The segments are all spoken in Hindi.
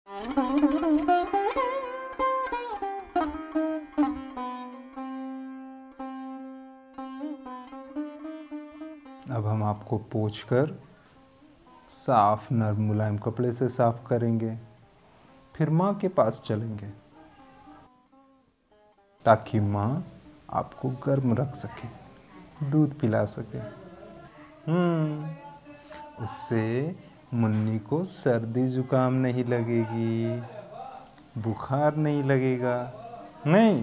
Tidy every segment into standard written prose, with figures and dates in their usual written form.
अब हम आपको पोंछकर साफ नरम मुलायम कपड़े से साफ करेंगे। फिर माँ के पास चलेंगे ताकि माँ आपको गर्म रख सके, दूध पिला सके। उससे मुन्नी को सर्दी जुकाम नहीं लगेगी, बुखार नहीं लगेगा। नहीं,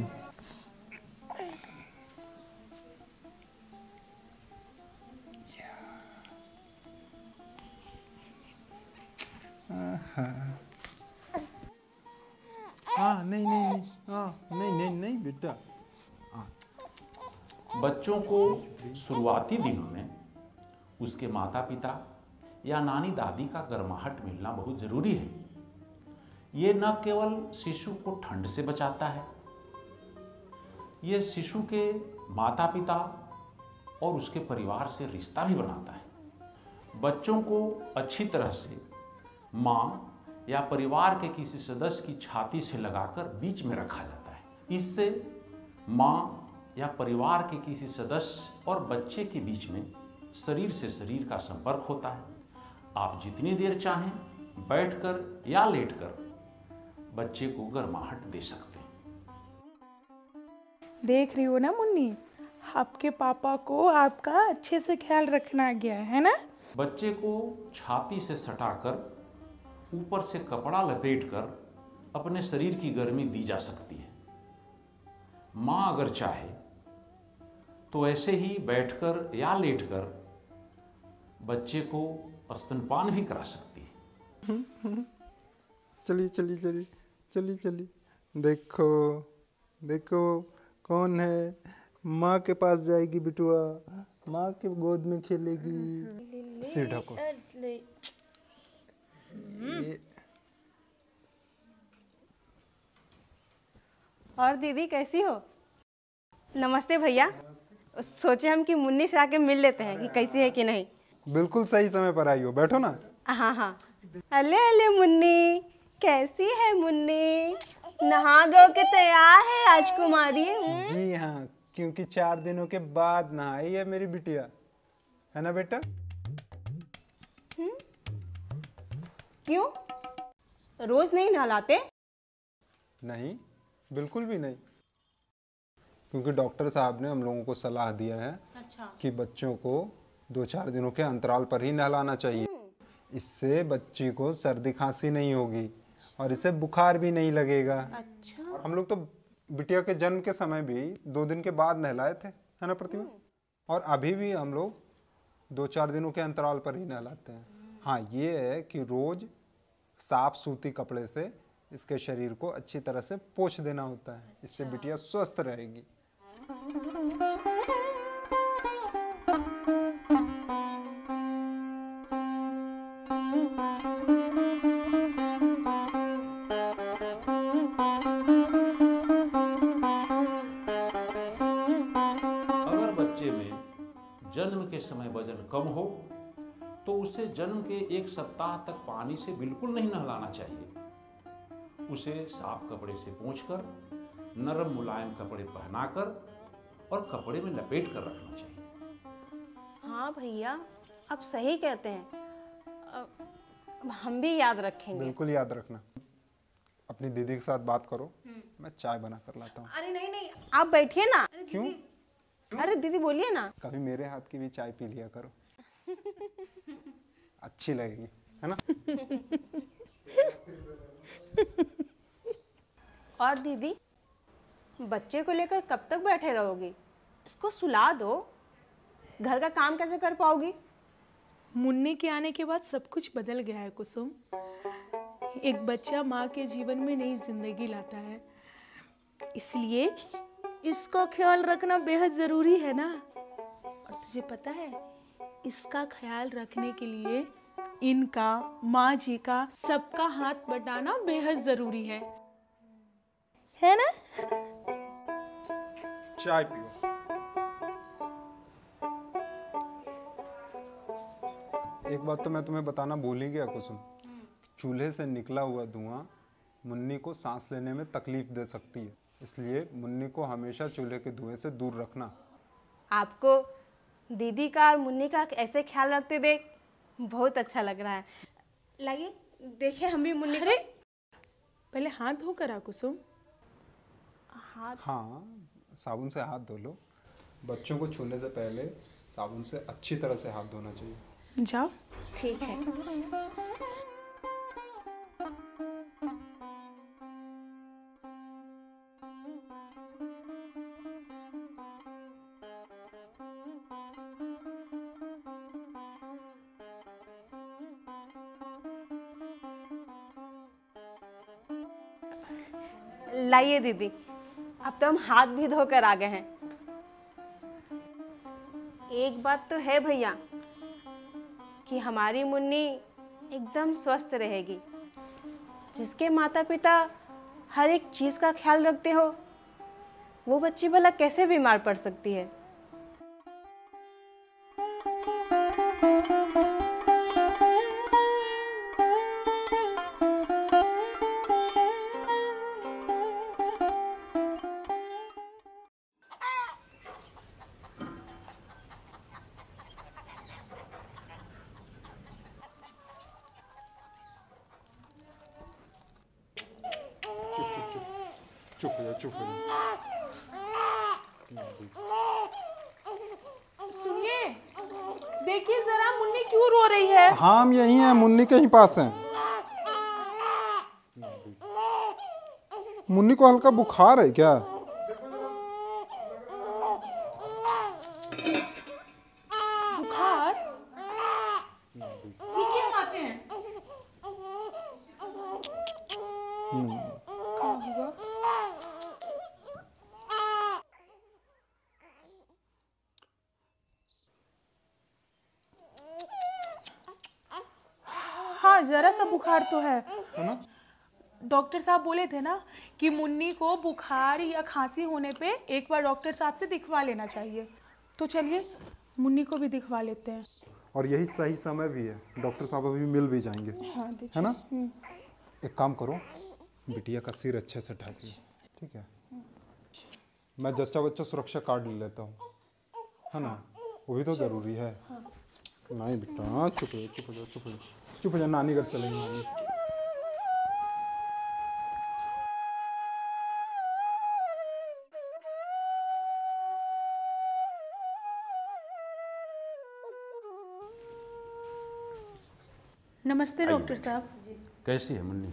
हाँ, नहीं नहीं नहीं, हाँ, नहीं नहीं नहीं बेटा। बच्चों को शुरुआती दिनों में उसके माता पिता या नानी दादी का गर्माहट मिलना बहुत ज़रूरी है। ये न केवल शिशु को ठंड से बचाता है, ये शिशु के माता पिता और उसके परिवार से रिश्ता भी बनाता है। बच्चों को अच्छी तरह से माँ या परिवार के किसी सदस्य की छाती से लगाकर बीच में रखा जाता है। इससे माँ या परिवार के किसी सदस्य और बच्चे के बीच में शरीर से शरीर का संपर्क होता है। आप जितनी देर चाहें बैठकर या लेटकर बच्चे को गर्माहट दे सकते हैं। देख रही हो ना मुन्नी, आपके पापा को आपका अच्छे से ख्याल रखना गया है ना। बच्चे को छाती से सटाकर ऊपर से कपड़ा लपेटकर अपने शरीर की गर्मी दी जा सकती है। माँ अगर चाहे तो ऐसे ही बैठकर या लेटकर बच्चे को स्तनपान भी करा सकती है। चलिए चलिए चलिए चलिए चलिए, देखो देखो कौन है। माँ के पास जाएगी बिटुआ, माँ के गोद में खेलेगी। सिर ढको। और दीदी कैसी हो? नमस्ते भैया। सोचे हम कि मुन्नी से आके मिल लेते हैं कि कैसी है कि नहीं। बिल्कुल सही समय पर आई हो, बैठो ना। हाँ हाँ। अले अले मुन्नी, कैसी है मुन्नी? नहा धो के तैयार है राजकुमारी? जी हाँ, क्योंकि 4 दिनों के बाद नहाई है मेरी बिटिया, है ना बेटा? क्यों, रोज नहीं नहलाते? नहीं, बिल्कुल भी नहीं, क्योंकि डॉक्टर साहब ने हम लोगों को सलाह दिया है कि बच्चों को 2-4 दिनों के अंतराल पर ही नहलाना चाहिए। इससे बच्ची को सर्दी खांसी नहीं होगी और इससे बुखार भी नहीं लगेगा। अच्छा। हम लोग तो बिटिया के जन्म के समय भी 2 दिन के बाद नहलाए थे, है ना प्रतिभा? और अभी भी हम लोग 2-4 दिनों के अंतराल पर ही नहलाते हैं। हाँ, ये है कि रोज साफ सूती कपड़े से इसके शरीर को अच्छी तरह से पोंछ देना होता है। इससे बिटिया स्वस्थ रहेगी। अगर बच्चे में जन्म के समय वजन कम हो तो उसे जन्म के 1 सप्ताह तक पानी से बिल्कुल नहीं नहलाना चाहिए। उसे साफ कपड़े से पोंछकर, नरम मुलायम कपड़े पहनाकर और कपड़े में लपेट कर रखना चाहिए। हाँ भैया, आप सही कहते हैं। हम भी याद रखेंगे। बिल्कुल याद रखना। अपनी दीदी के साथ बात करो, मैं चाय बना कर लाता हूँ। अरे नहीं नहीं, आप बैठिए ना। क्यों? अरे दीदी बोलिए ना। कभी मेरे हाथ की भी चाय पी लिया करो, अच्छी लगेगी, है ना? और दीदी, बच्चे को लेकर कब तक बैठे रहोगी? इसको सुला दो। घर का काम कैसे कर पाओगी? मुन्नी के आने के बाद सब कुछ बदल गया है कुसुम। एक बच्चा माँ के जीवन में नई जिंदगी लाता है, इसलिए इसका ख्याल रखना बेहद जरूरी है ना। और तुझे पता है, इसका ख्याल रखने के लिए इनका, माँ जी का, सबका हाथ बटाना बेहद जरूरी है ना? चाय पियो। एक बात तो मैं तुम्हें बताना भूल ही गया कुसुम, चूल्हे से निकला हुआ धुआं मुन्नी को सांस लेने में तकलीफ दे सकती है, इसलिए मुन्नी को हमेशा चूल्हे के धुएं से दूर रखना। आपको दीदी का और मुन्नी का ऐसे ख्याल रखते देख बहुत अच्छा लग रहा है। लाइए देखिए हम भी मुन्नी अरे पहले हाथ धोकर आ कुसुम। हाँ, साबुन से हाथ धो लो। बच्चों को छूने से पहले साबुन से अच्छी तरह से हाथ धोना चाहिए। जाओ। ठीक है। लाइए दीदी, अब तो हम हाथ भी धोकर आ गए हैं। एक बात तो है भैया कि हमारी मुन्नी एकदम स्वस्थ रहेगी। जिसके माता पिता हर एक चीज का ख्याल रखते हो, वो बच्ची भला कैसे बीमार पड़ सकती है। चुप हो जा, चुप हो जा। सुनिए, देखिए जरा मुन्नी क्यों रो रही है। हाँ, हम यही हैं, मुन्नी के ही पास हैं। मुन्नी को हल्का बुखार है क्या? बुखार? रुकिए हम आते हैं। क्या हुआ? हाँ, जरा सा बुखार तो है ना? डॉक्टर साहब बोले थे ना कि मुन्नी को बुखार या खांसी होने पे एक बार डॉक्टर साहब से दिखवा लेना चाहिए। तो चलिए मुन्नी को भी दिखवा लेते हैं। और यही सही समय भी है, डॉक्टर साहब अभी मिल भी जाएंगे। हाँ, है ना? एक काम करो, बिटिया का सिर अच्छे से ढक लो, ठीक है? मैं जच्चा बच्चा सुरक्षा कार्ड ले लेता हूँ, है ना? वो भी तो जरूरी है। नहीं बेटा, हाँ, चुप हो जा, चुप हो जा, चुप हो जा, चुप हो जा। नानी घर चलेंगे। नानी नमस्ते डॉक्टर साहब। कैसी है मुन्नी?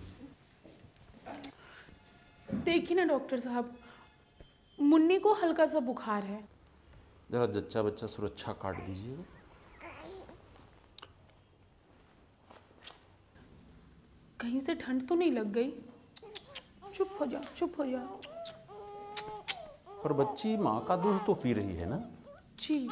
देखिए ना डॉक्टर साहब, मुन्नी को हल्का सा बुखार है। जरा जच्चा बच्चा सुरक्षा कार्ड दीजिएगा। कहीं से ठंड तो नहीं लग गई? चुप हो जाओ, चुप हो जाओ। पर बच्ची माँ का दूध तो पी रही है ना? जी।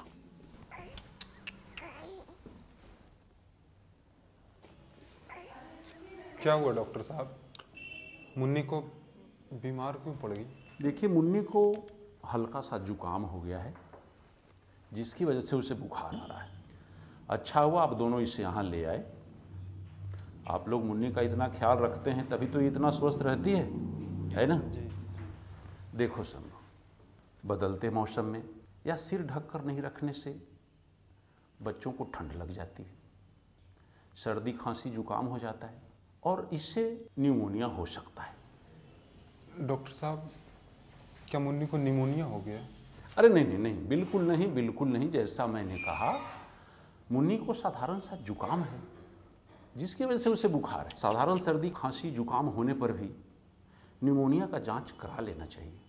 क्या हुआ डॉक्टर साहब? मुन्नी को बीमार क्यों पड़ गई? देखिए, मुन्नी को हल्का सा जुकाम हो गया है, जिसकी वजह से उसे बुखार आ रहा है। अच्छा हुआ आप दोनों इसे यहाँ ले आए। आप लोग मुन्नी का इतना ख्याल रखते हैं तभी तो ये इतना स्वस्थ रहती है ना? जी। देखो समझो, बदलते मौसम में या सिर ढक कर नहीं रखने से बच्चों को ठंड लग जाती है, सर्दी खांसी जुकाम हो जाता है और इससे न्यूमोनिया हो सकता है। डॉक्टर साहब, क्या मुन्नी को निमोनिया हो गया? अरे नहीं नहीं नहीं, बिल्कुल नहीं, बिल्कुल नहीं। जैसा मैंने कहा, मुन्नी को साधारण सा जुकाम है जिसकी वजह से उसे बुखार है। साधारण सर्दी खांसी जुकाम होने पर भी निमोनिया का जांच करा लेना चाहिए,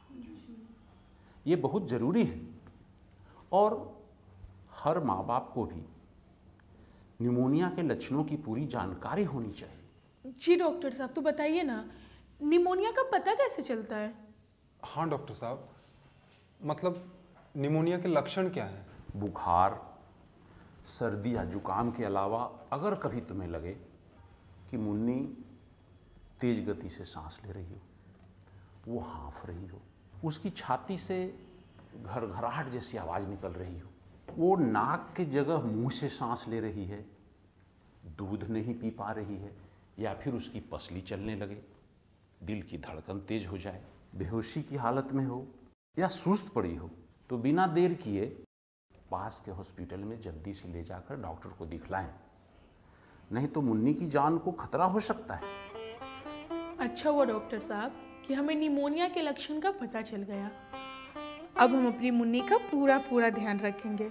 ये बहुत ज़रूरी है। और हर माँ बाप को भी निमोनिया के लक्षणों की पूरी जानकारी होनी चाहिए। जी डॉक्टर साहब, तो बताइए ना, निमोनिया का पता कैसे चलता है? हाँ डॉक्टर साहब, मतलब निमोनिया के लक्षण क्या हैं? बुखार, सर्दी या जुकाम के अलावा अगर कभी तुम्हें लगे कि मुन्नी तेज गति से सांस ले रही हो, वो हाँफ रही हो, उसकी छाती से घरघराहट जैसी आवाज़ निकल रही हो, वो नाक के जगह मुंह से सांस ले रही है, दूध नहीं पी पा रही है, या फिर उसकी पसली चलने लगे, दिल की धड़कन तेज हो जाए, बेहोशी की हालत में हो या सुस्त पड़ी हो, तो बिना देर किए पास के हॉस्पिटल में जल्दी से ले जाकर डॉक्टर को दिखलाएं, नहीं तो मुन्नी की जान को खतरा हो सकता है। अच्छा हुआ डॉक्टर साहब कि हमें निमोनिया के लक्षण का पता चल गया। अब हम अपनी मुन्नी का पूरा ध्यान रखेंगे।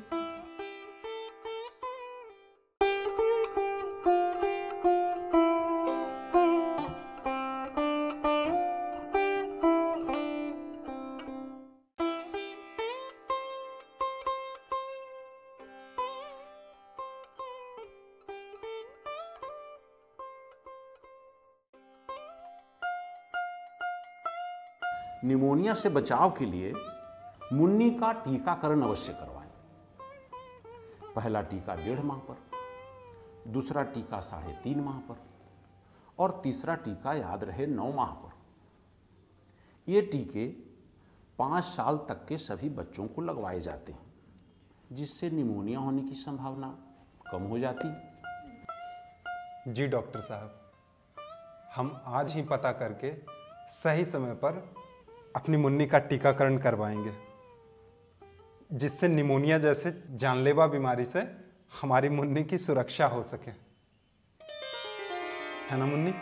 निमोनिया से बचाव के लिए मुन्नी का टीकाकरण अवश्य करवाएं। पहला टीका 1.5 माह पर, दूसरा टीका 3.5 माह पर और तीसरा टीका याद रहे 9 माह पर। ये टीके 5 साल तक के सभी बच्चों को लगवाए जाते हैं, जिससे निमोनिया होने की संभावना कम हो जाती है। जी डॉक्टर साहब, हम आज ही पता करके सही समय पर अपनी मुन्नी का टीकाकरण करवाएंगे, जिससे निमोनिया जैसे जानलेवा बीमारी से हमारी मुन्नी की सुरक्षा हो सके, है ना मुन्नी?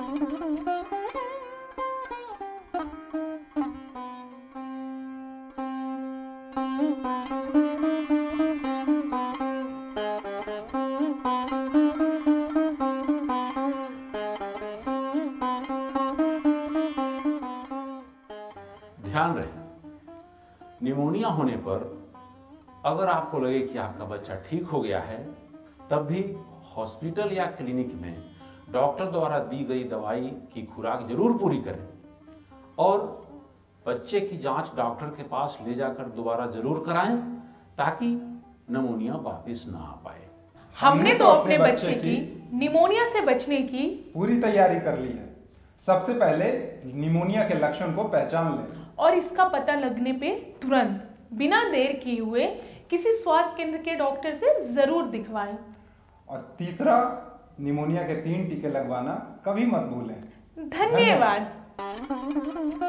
ध्यान रहे, निमोनिया होने पर अगर आपको लगे कि आपका बच्चा ठीक हो गया है, तब भी हॉस्पिटल या क्लिनिक में डॉक्टर द्वारा दी गई दवाई की खुराक जरूर पूरी करें और बच्चे की जांच डॉक्टर के पास ले जाकर दोबारा जरूर कराएं, ताकि निमोनिया वापस ना आ पाए। हमने तो अपने बच्चे की निमोनिया से बचने की पूरी तैयारी कर ली है। सबसे पहले निमोनिया के लक्षण को पहचान लें और इसका पता लगने पे तुरंत बिना देर किए हुए किसी स्वास्थ्य केंद्र के डॉक्टर से जरूर दिखवाएं। और तीसरा, निमोनिया के 3 टीके लगवाना कभी मत भूलें। धन्यवाद।